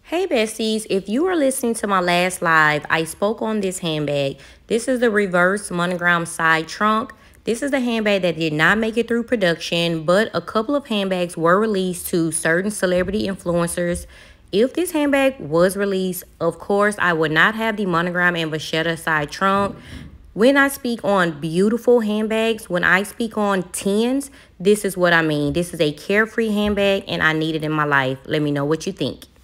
Hey besties, if you are listening to my last live, I spoke on this handbag. This is the reverse monogram side trunk. This is the handbag that did not make it through production, but a couple of handbags were released to certain celebrity influencers. If this handbag was released, of course, I would not have the monogram and vachetta side trunk. When I speak on beautiful handbags, when I speak on 10s, this is what I mean. This is a carefree handbag and I need it in my life. Let me know what you think.